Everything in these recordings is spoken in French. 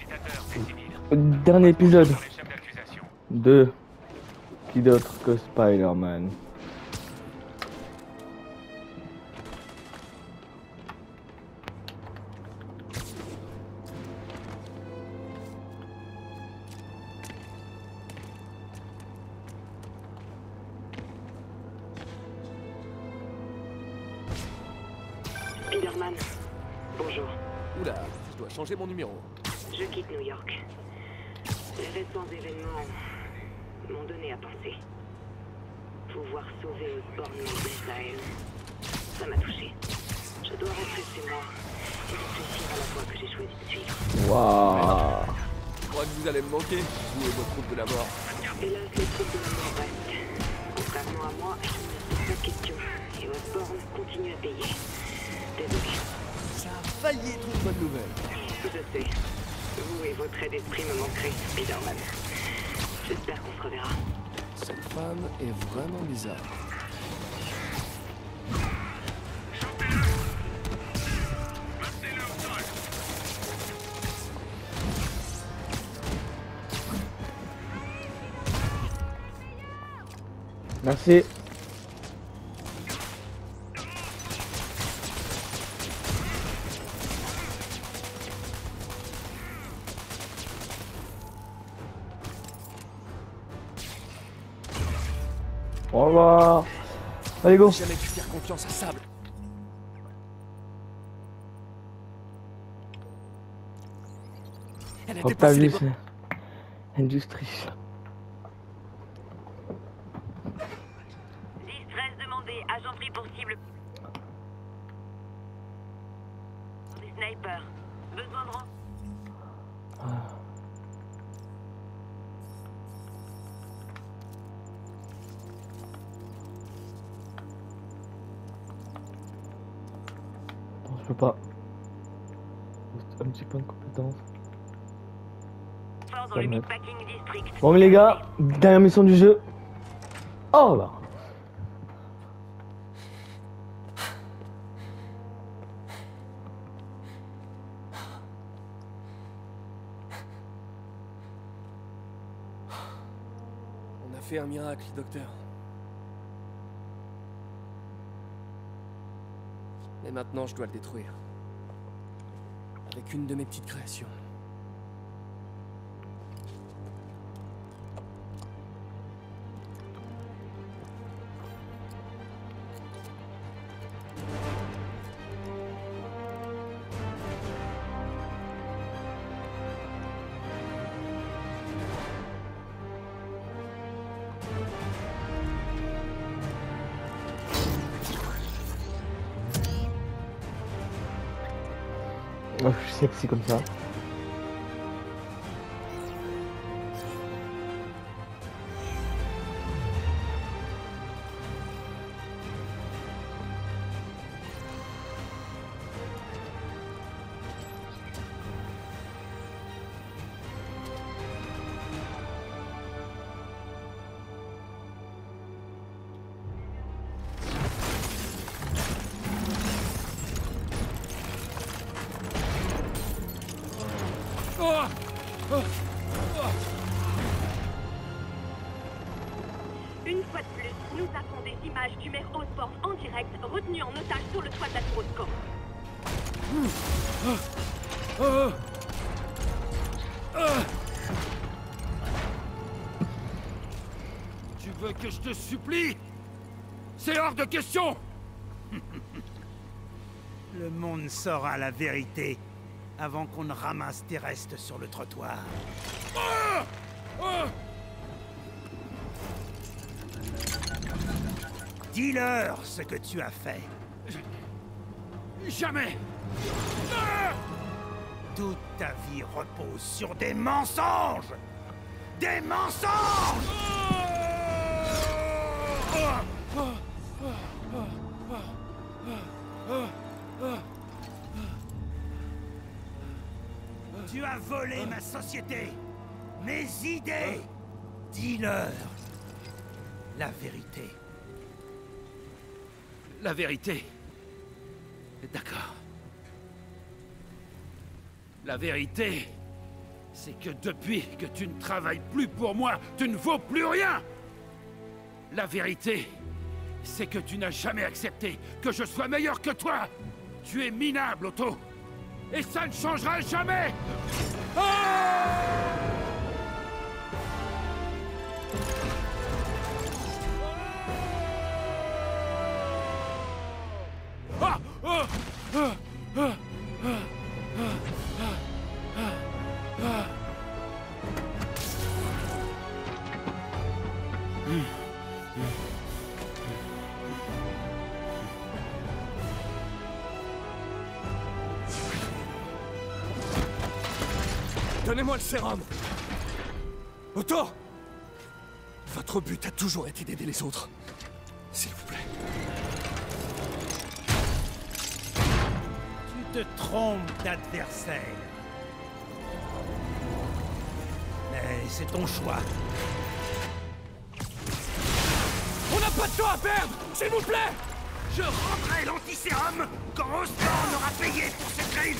Dernier épisode de qui d'autre que Spider-Man. Spider-Man, bonjour. Oula, je dois changer mon numéro. Je quitte New York. Les récents événements m'ont donné à penser. Pouvoir sauver Osborn d'Israël, ça m'a touché. Je dois rentrer chez moi et réfléchir à la voie que j'ai choisi de suivre. Waouh. Je crois que vous allez me manquer, vous et vos troupes de la mort. Hélas, les troupes de la mort restent. Contrairement à moi, je ne me pose pas de questions. Et Osborn continue à payer. Désolé. Ça a failli être une bonne nouvelle. Je sais. Vous et votre trait d'esprit me manquerez, Spider-Man. J'espère qu'on se reverra. Cette femme est vraiment bizarre. Merci. Au revoir. Allez, go. J'ai jamais pu faire confiance à Sable. Elle a dépassé les Octavius Industries. 10-13 demandé, agent pris pour cible. Des snipers. Besoin de Non, je peux pas. Un petit point de compétence. renfort dans Ça le me- Meatpacking District. Bon, mais les gars, dernière mission du jeu. Oh là. On a fait un miracle, docteur. Mais maintenant, je dois le détruire. Avec une de mes petites créations. Oh, je suis sexy comme ça. Une fois de plus, nous avons des images du maire Osborn en direct, retenu en otage sur le toit de la tour Oscorp. Tu veux que je te supplie? C'est hors de question! Le monde saura la vérité avant qu'on ne ramasse tes restes sur le trottoir. Dis-leur ce que tu as fait. Jamais! Toute ta vie repose sur des mensonges! Des mensonges! Tu as volé ma société, mes idées. Dis-leur la vérité. La vérité. D'accord. La vérité, c'est que depuis que tu ne travailles plus pour moi, tu ne vaux plus rien! La vérité, c'est que tu n'as jamais accepté que je sois meilleur que toi! Tu es minable, Otto! Et ça ne changera jamais! Ah! Ah! Ah! Ah! Ah! Donnez-moi le sérum! Otto! Votre but a toujours été d'aider les autres. S'il vous plaît. Tu te trompes d'adversaire. Mais c'est ton choix. On n'a pas de temps à perdre! S'il vous plaît! Je rendrai l'antisérum quand Osborn aura payé pour ses crimes.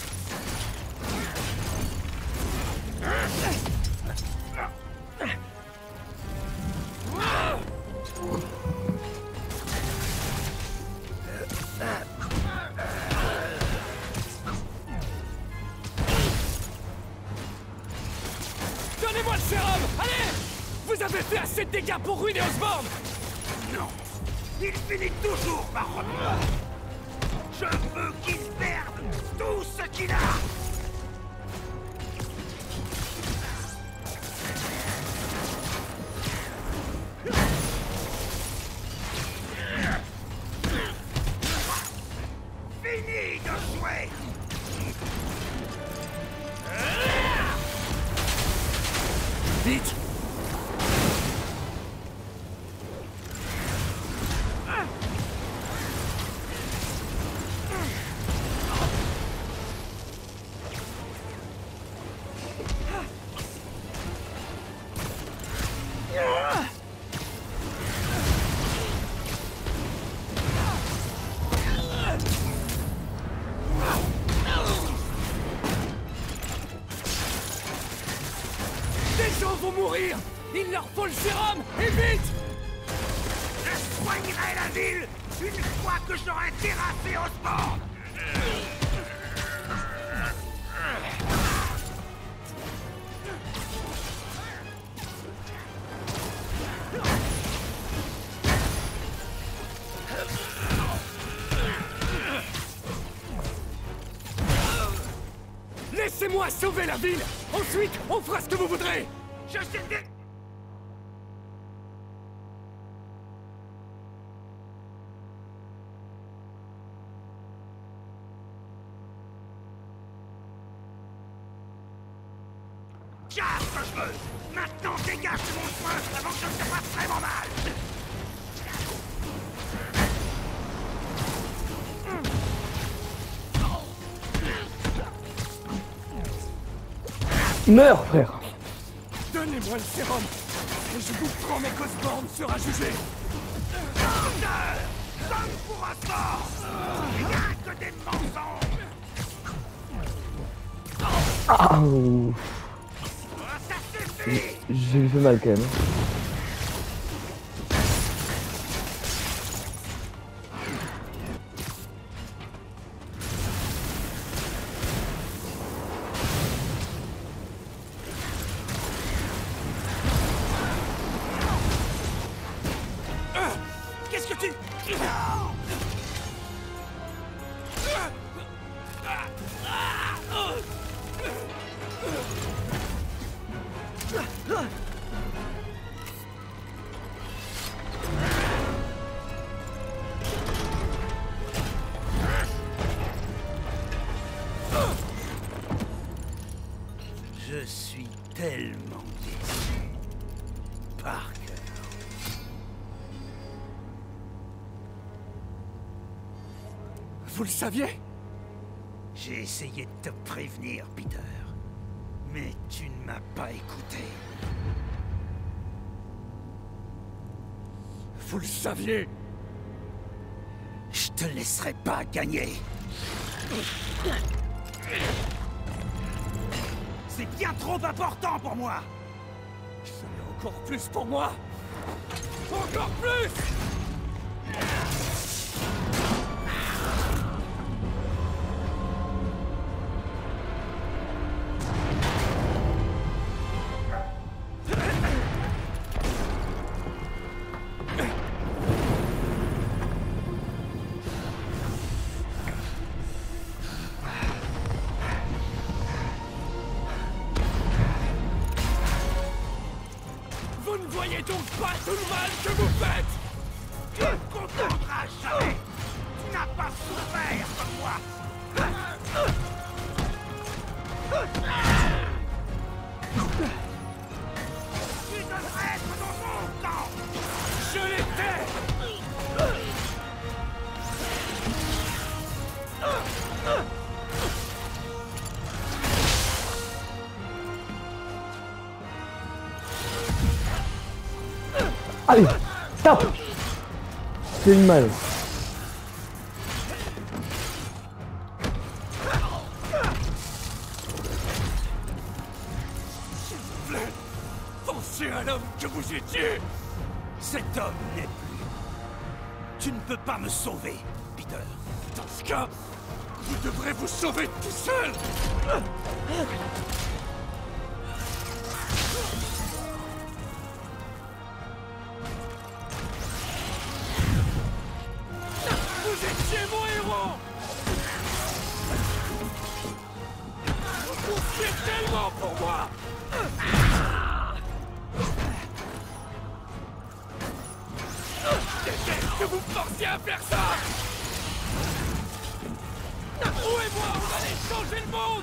Donnez-moi le sérum! Allez! Vous avez fait assez de dégâts pour ruiner Osborn! Non, il finit toujours par revenir. Je veux qu'il perde tout ce qu'il a. Fini de jouer. Vite! Les gens vont mourir! Il leur faut le sérum! Et vite! Je soignerai la ville une fois que j'aurai terrassé Osborn. Laissez-moi sauver la ville! Ensuite, on fera ce que vous voudrez! Je sais que... Tiens, ce que je veux. Maintenant, dégage de mon chemin avant que je te fasse vraiment mal. Meurs, frère! Donnez-moi le sérum! Et je vous promets qu'Osborn sera jugé! Donne pour un sort. Rien que des mensonges. Ah, ouf. Ça suffit. J'ai fait mal quand même. Qu'est-ce que tu... Je suis tellement déçu. Parker. Vous le saviez? J'ai essayé de te prévenir, Peter. Mais tu ne m'as pas écouté. Vous le saviez? Je te laisserai pas gagner. c'est bien trop important pour moi. Ce n'est encore plus pour moi. Encore plus! Vous ne voyez donc pas tout le mal que vous faites? Tu ne comprendras jamais. Tu n'as pas souffert comme moi. Tu devrais être dans mon camp. Je l'étais! Allez, tape. C'est une mal. Pensez à l'homme que vous étiez! Cet homme n'est plus. Tu ne peux pas me sauver, Peter. Dans ce cas, vous devrez vous sauver tout seul! Vous étiez mon héros! Vous comptiez tellement pour moi! Qu'est-ce que vous me forciez à faire ça? Trouvez-moi, vous allez changer le monde!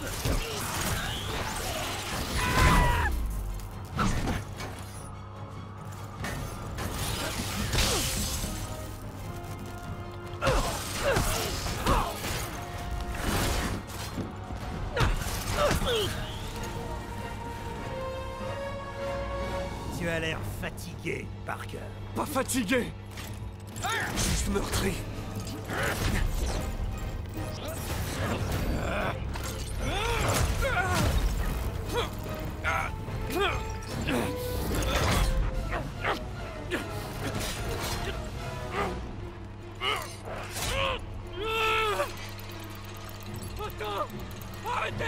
Tu as l'air fatigué, Parker. Pas fatigué! Juste meurtri. Attends! Arrêtez!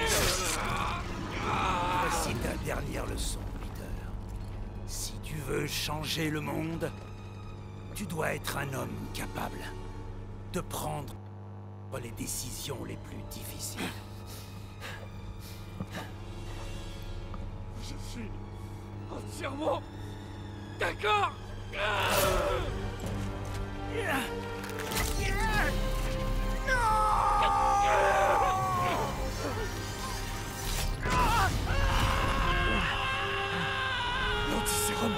Voici ta dernière leçon, Peter. Si tu veux changer le monde, tu dois être un homme capable de prendre les décisions les plus difficiles. Je suis entièrement d'accord! L'antisérum!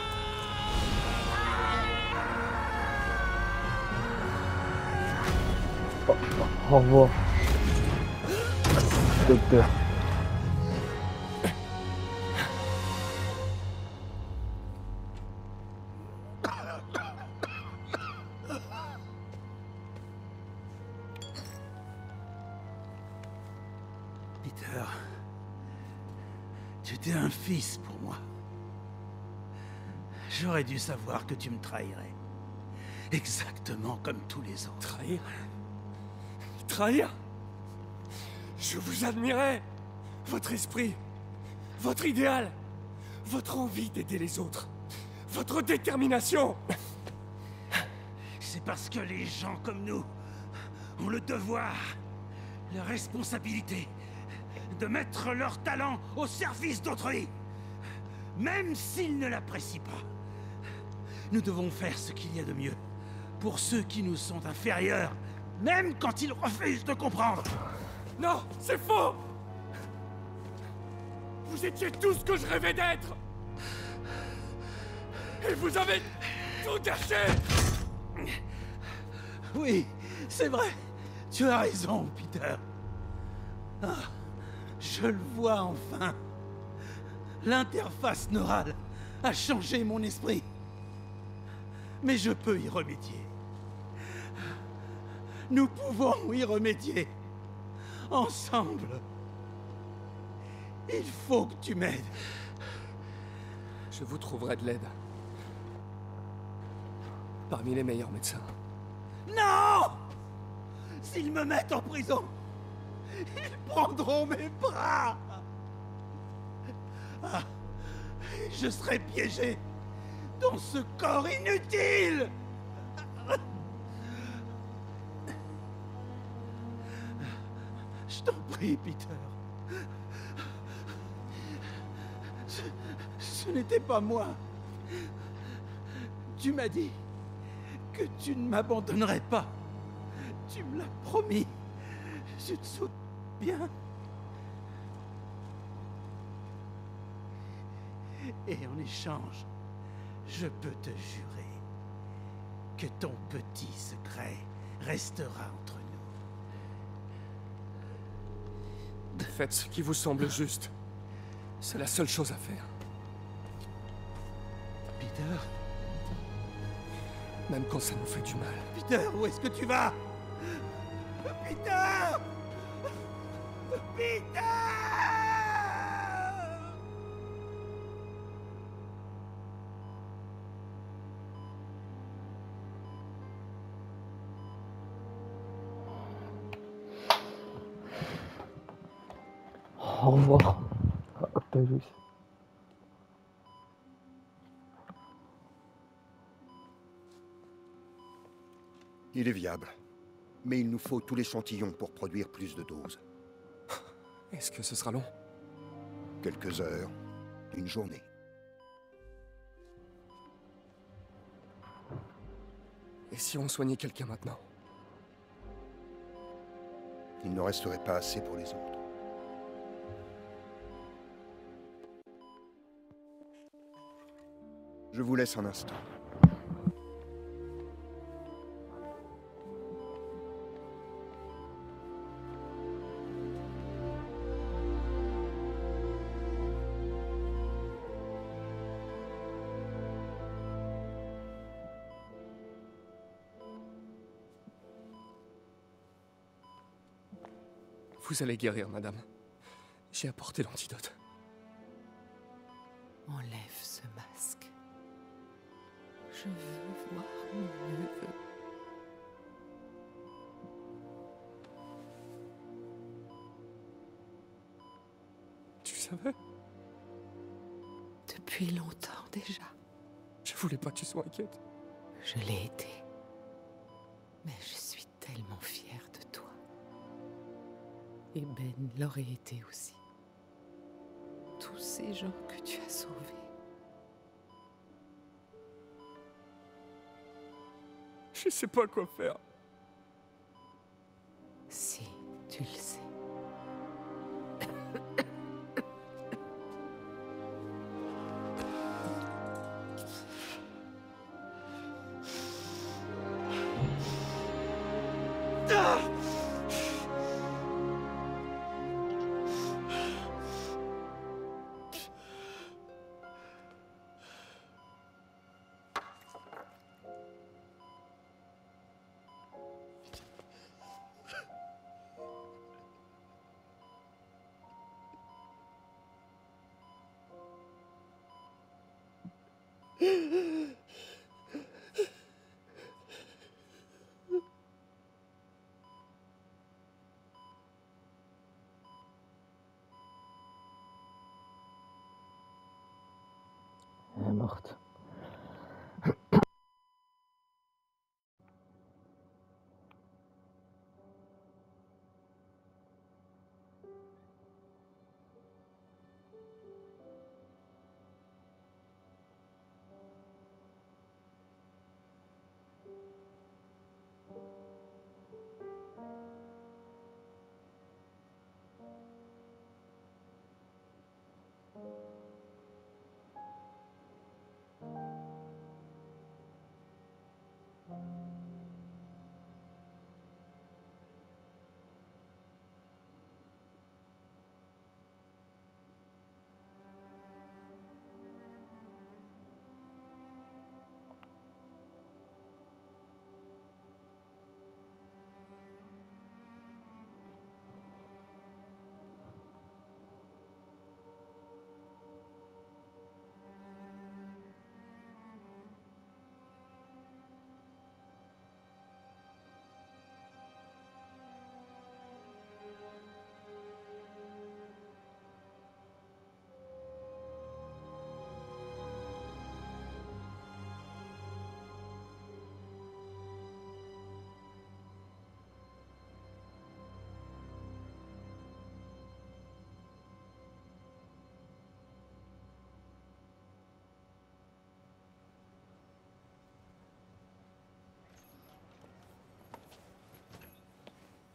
Au revoir. Docteur. Peter, tu étais un fils pour moi. J'aurais dû savoir que tu me trahirais. Exactement comme tous les autres. Trahir? Trahir? Je vous admirais! Votre esprit, votre idéal, votre envie d'aider les autres, votre détermination! C'est parce que les gens comme nous ont le devoir, la responsabilité de mettre leur talent au service d'autrui, même s'ils ne l'apprécient pas. Nous devons faire ce qu'il y a de mieux pour ceux qui nous sont inférieurs, même quand ils refusent de comprendre. Non, c'est faux! Vous étiez tout ce que je rêvais d'être! Et vous avez tout gâché! Oui, c'est vrai. Tu as raison, Peter. Ah, je le vois enfin. L'interface neurale a changé mon esprit. Mais je peux y remédier. Nous pouvons y remédier. Ensemble. Il faut que tu m'aides. Je vous trouverai de l'aide. Parmi les meilleurs médecins. Non! S'ils me mettent en prison, ils prendront mes bras. Ah, je serai piégé dans ce corps inutile. Je t'en prie, Peter. Ce n'était pas moi. Tu m'as dit que tu ne m'abandonnerais pas. Tu me l'as promis. Je te souviens bien. Et en échange, je peux te jurer que ton petit secret restera entre nous. Faites ce qui vous semble juste. C'est la seule chose à faire. Peter? Même quand ça nous fait du mal. Peter, où est-ce que tu vas? Peter! Peter! Au revoir, Octavius. Il est viable. Mais il nous faut tout l'échantillon pour produire plus de doses. Est-ce que ce sera long? Quelques heures, une journée. Et si on soignait quelqu'un maintenant? Il n'en resterait pas assez pour les autres. Je vous laisse un instant. Vous allez guérir, madame. J'ai apporté l'antidote. Enlève ce masque. Je veux voir mon neveu. Tu savais? Depuis longtemps déjà. Je voulais pas que tu sois inquiète. Je l'ai été. Mais je suis tellement fière de toi. Et Ben l'aurait été aussi. Tous ces gens que tu as sauvés. Je sais pas quoi faire. Si, tu le sais. Elle est morte.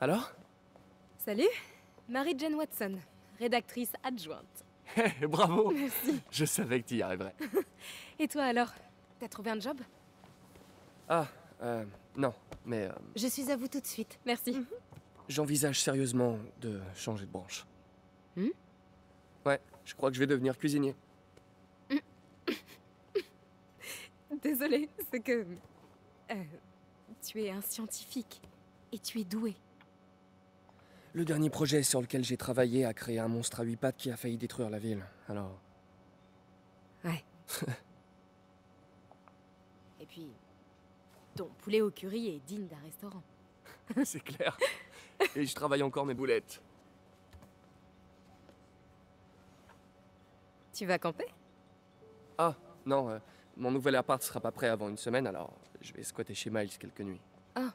Alors? Salut, Mary-Jane Watson, rédactrice adjointe. Bravo! Merci. Je savais que tu y arriverais. Et toi alors? T'as trouvé un job? Ah, non, mais Je suis à vous tout de suite. Merci. j'envisage sérieusement de changer de branche. Hmm? Ouais, je crois que je vais devenir cuisinier. Désolée, c'est que... tu es un scientifique. Et tu es doué. Le dernier projet sur lequel j'ai travaillé a créé un monstre à 8 pattes qui a failli détruire la ville, alors... Ouais. Et puis, ton poulet au curry est digne d'un restaurant. C'est clair. Et je travaille encore mes boulettes. Tu vas camper? Ah, non, mon nouvel appart sera pas prêt avant une semaine, alors je vais squatter chez Miles quelques nuits. Ah.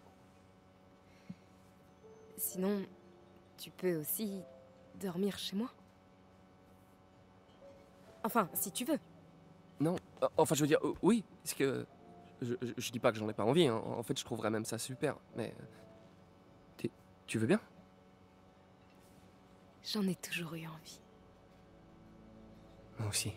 Sinon, tu peux aussi dormir chez moi. Enfin, si tu veux. Non, enfin je veux dire, oui, parce que... Je dis pas que j'en ai pas envie, hein. En fait je trouverais même ça super, mais... Tu veux bien? J'en ai toujours eu envie. Moi aussi.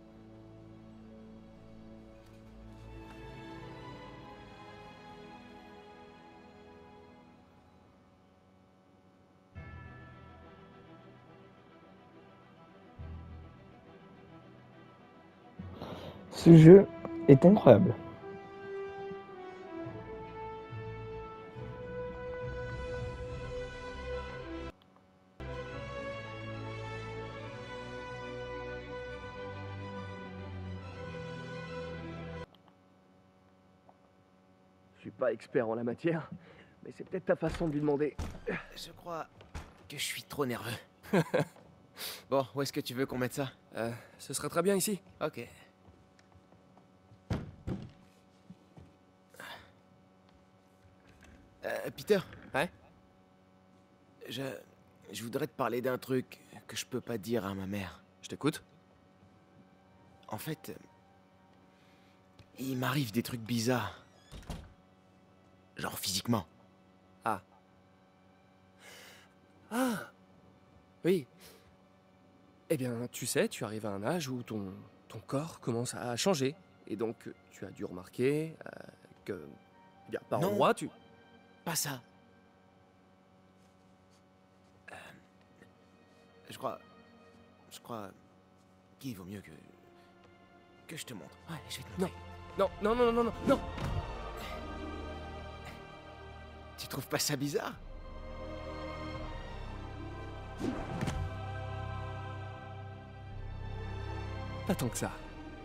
Ce jeu est incroyable. Je suis pas expert en la matière, mais c'est peut-être ta façon de lui demander. Je crois que je suis trop nerveux. Bon, où est-ce que tu veux qu'on mette ça? Ce serait très bien ici. Ok. Peter? Ouais? Je voudrais te parler d'un truc que je peux pas dire à ma mère. Je t'écoute. En fait, il m'arrive des trucs bizarres. Genre physiquement. Ah. Ah! Oui. Eh bien, tu sais, tu arrives à un âge où ton corps commence à changer. Et donc, tu as dû remarquer que... bien, par Non. endroits, tu... Pas ça. Je crois qu'il vaut mieux que je te montre. Ouais, je vais te montrer. Non. Tu trouves pas ça bizarre? Pas tant que ça.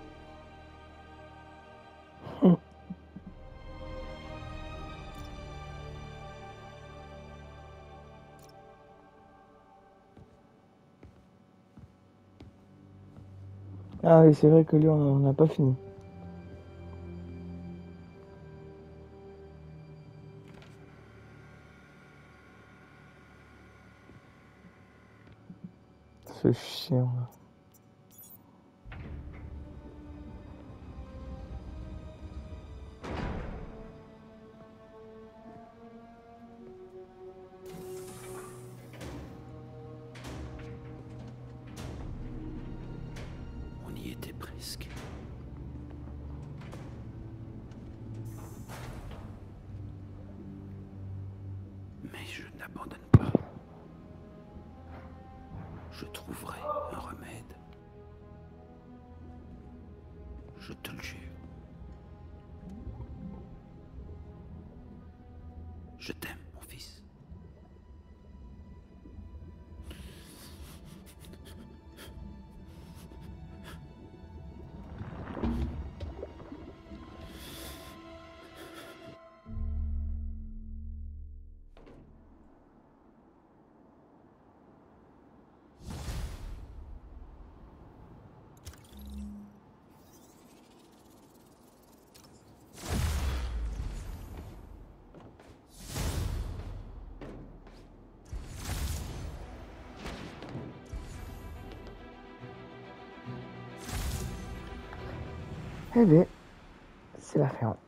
Ah oui, c'est vrai que lui, on n'a pas fini. Ce chien là. On y était presque. Mais je n'abandonne pas. Je trouverai un remède. Je te le jure. Je t'aime, mon fils. Eh bien, c'est la fin.